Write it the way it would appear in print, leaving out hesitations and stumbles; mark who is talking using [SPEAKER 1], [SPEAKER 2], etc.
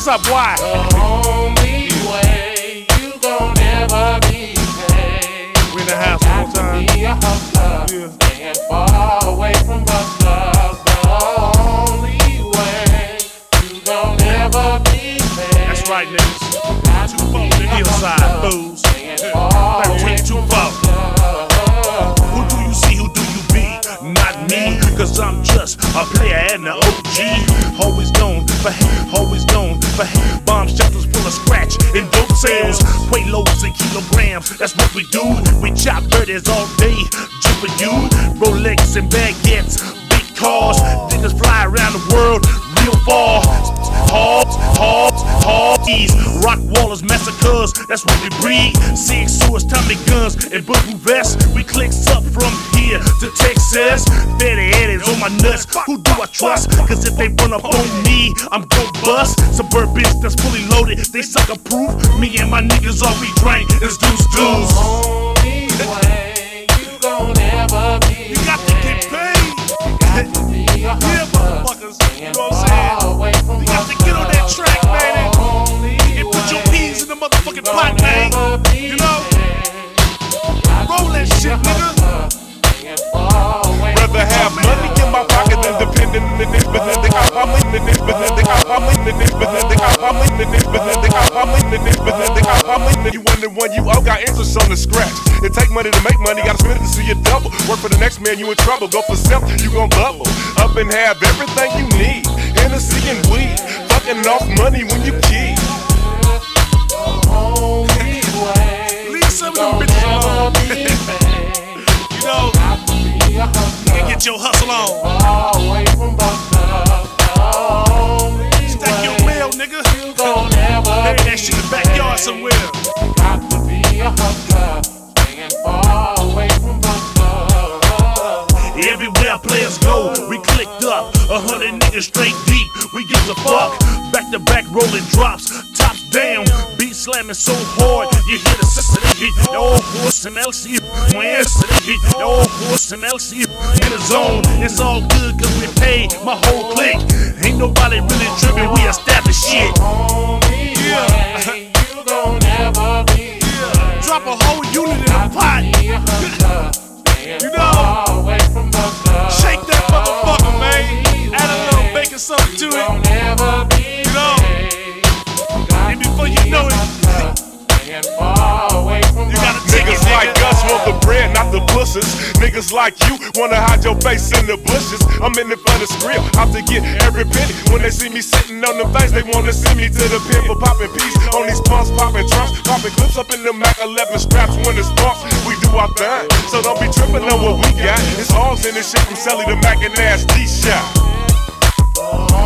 [SPEAKER 1] What's up, why?
[SPEAKER 2] The only way you gon' never be paid.
[SPEAKER 1] We in the house one more time.
[SPEAKER 2] Be a hustler, staying far away from busters. The only way you gon' never be paid.
[SPEAKER 1] That's right, niggas. 2 folks in hillside, fools. 13-2 folks. Who do you see? Who do you be? Not me, cause I'm just a player and an OG. Always known for bomb shelters full of scratch and dope sales. Quaaludes and kilograms, that's what we do. We chop birdies all day, just for you. Rolex and baguettes, big cars. Niggas fly around the world real far. Hoggies, rock wallers, massacres, that's what we breed. Sig swords, Tommy guns, and bulletproof vests. We clicks up from here to Texas. Fatty Eddies on my nuts, who do I trust? Cause if they run up on me, I'm gon' bust. Suburbans that's fully loaded, they sucker proof. Me and my niggas all we drank is deuce.
[SPEAKER 2] The only way you gon' never be.
[SPEAKER 1] You got to get paid.
[SPEAKER 2] Got to be a
[SPEAKER 1] Yeah, motherfuckers, you know what I'm saying? You got to get on that track, man, and put your peas in the motherfucking pot, man. You know? Roll that shit, nigga.
[SPEAKER 3] Rather have money in my pocket than dependent on this, but then they got my money in this, but then they got my money in this, but then they got my money in this, but then they got my money in this, but then they got my money. You wonder when you owe, got interest on the scratch. It take money to make money, gotta spend it to see it double. Work for the next man, you in trouble. Go for self, you gon' bubble. Up and have everything you need. Hennessy and weed, fucking off money when you key.
[SPEAKER 1] Leave some of them bitches alone. You know, you can get your hustle on. Stack your mail, nigga. Bury that shit in the backyard somewhere. Everywhere players go, we clicked up. 100 niggas straight deep, we give a fuck. Back to back rolling drops, tops down. Beat slamming so hard, you hear the sister hit. Oh, horse and LC, oh, horse and LC in the zone. It's all good cause we paid my whole clique. Ain't nobody really tripping, we established shit. Yeah. Drop a whole unit in a pot. You know, shake that motherfucker, man. Add a little baking soda to it. You know, and before you know it, you gotta take
[SPEAKER 3] Niggas like us want the bread, not the bushes. Niggas like you wanna hide your face in the bushes. I'm in it for the skrill, out to get every penny. When they see me sitting on them things, they wanna send me to the pen for popping peas. On these pumps, popping trunks, popping clips up in the Mac 11 straps when it sparks. We do our thing, so don't be tripping on what we got. It's hogs in this shit from Celly to Mac and Ass D-Shot.